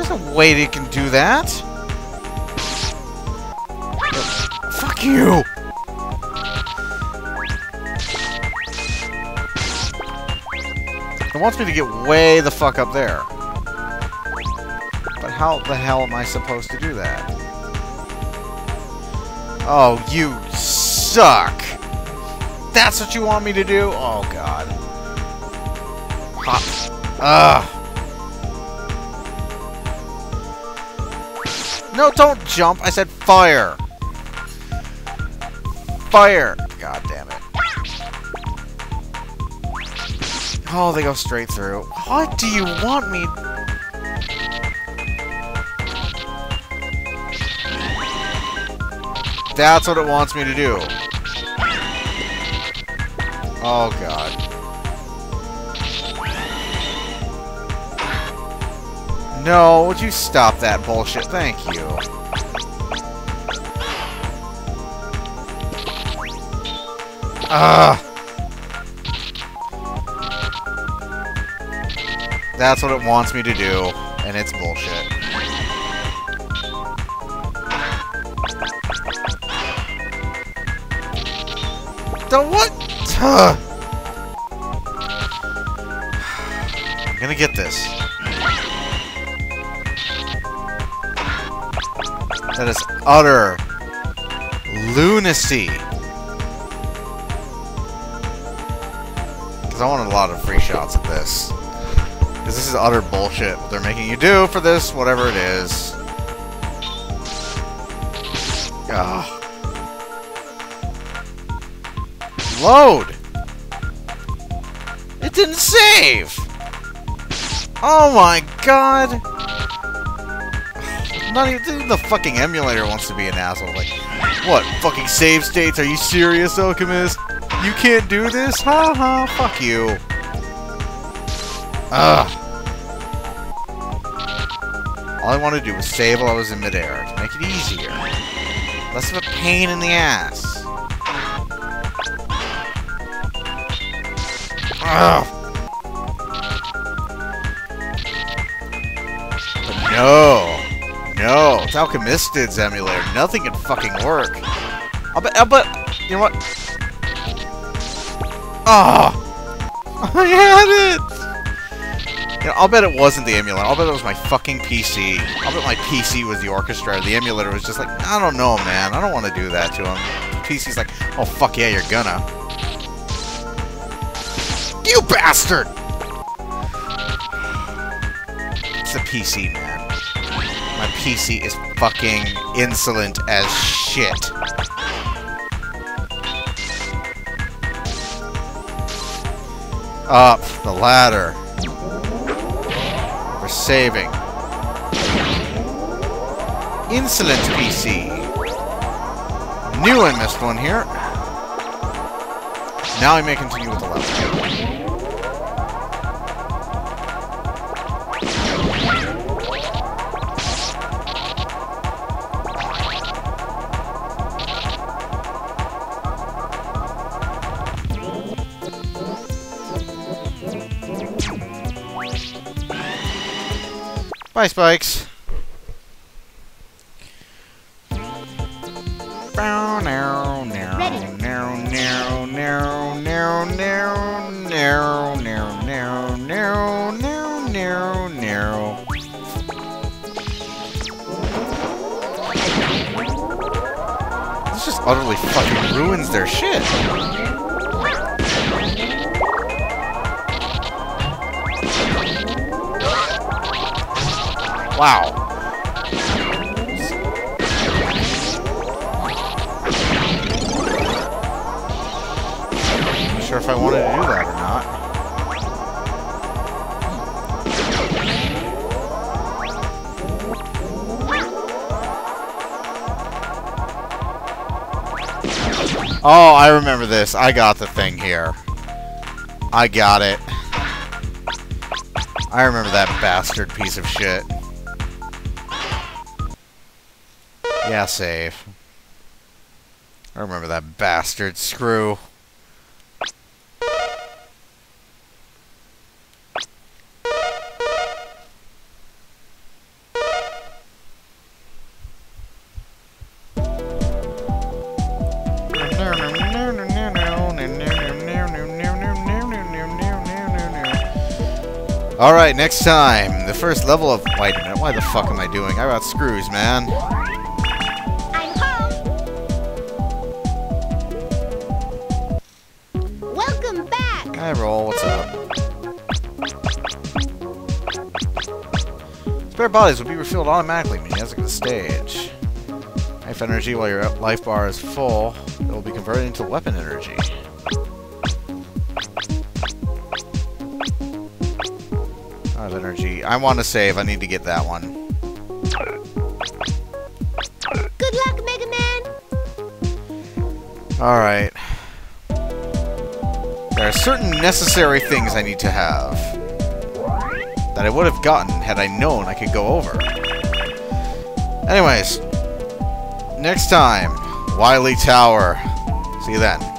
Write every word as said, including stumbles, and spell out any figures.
There's no way they can do that. Fuck you! It wants me to get way the fuck up there. But how the hell am I supposed to do that? Oh, you suck! That's what you want me to do? Oh, God. Hop. Ugh. No, don't jump. I said fire. Fire. God damn it. Oh, they go straight through. What do you want me... That's what it wants me to do. Oh, God. No, would you stop that bullshit? Thank you. Ugh. That's what it wants me to do, and it's bullshit. The what? Ugh. I'm gonna get this. That is utter lunacy. Because I want a lot of free shots at this. Because this is utter bullshit. What they're making you do for this, whatever it is. Ugh. Load! It didn't save! Oh my god! Not even the fucking emulator wants to be an asshole. Like, what? Fucking save states? Are you serious, Alchemist? You can't do this? Ha ha, fuck you. Ugh. All I wanted to do was save while I was in midair to make it easier. Less of a pain in the ass. Ugh. But no. No, it's AlchemistiD's emulator. Nothing can fucking work. I'll bet, I'll bet, you know what? Oh! I had it! You know, I'll bet it wasn't the emulator. I'll bet it was my fucking P C. I'll bet my P C was the orchestra. The emulator was just like, I don't know, man. I don't want to do that to him. The P C's like, oh, fuck yeah, you're gonna. You bastard! It's the P C, man. My P C is fucking insolent as shit. Up the ladder. We're saving. Insolent P C. Knew I missed one here. Now I may continue with the level. Bye, Spikes. This just utterly fucking ruins their shit. Wow. Not sure if I wanted to do that or not. Oh, I remember this. I got the thing here. I got it. I remember that bastard piece of shit. Yeah, save. I remember that bastard. Screw. Alright, next time. The first level of... Wait a minute, why the fuck am I doing? I got screws, man. I'm home. Welcome back. Hi, Roll, what's up? Spare bodies will be refilled automatically when you exit the stage. Life energy while your life bar is full. It will be converted into weapon energy. Life energy. I want to save. I need to get that one. Good luck, Megaman. Alright. There are certain necessary things I need to have that I would have gotten had I known I could go over. Anyways, next time, Wily Tower. See you then.